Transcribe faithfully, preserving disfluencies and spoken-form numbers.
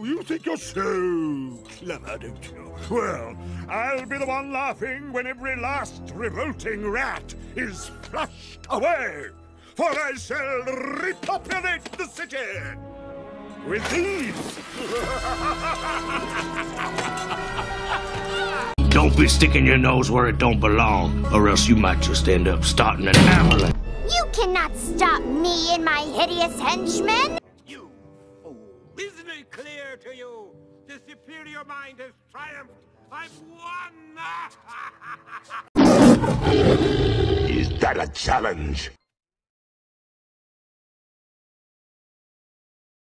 you think you're so clever, don't you? Well, I'll be the one laughing when every last revolting rat is flushed away. For I shall repopulate the city with these. Don't be sticking your nose where it don't belong, or else you might just end up starting an avalanche. You cannot stop me and my hideous henchmen! You fool! Isn't it clear to you? The superior mind has triumphed! I've won! Is that a challenge?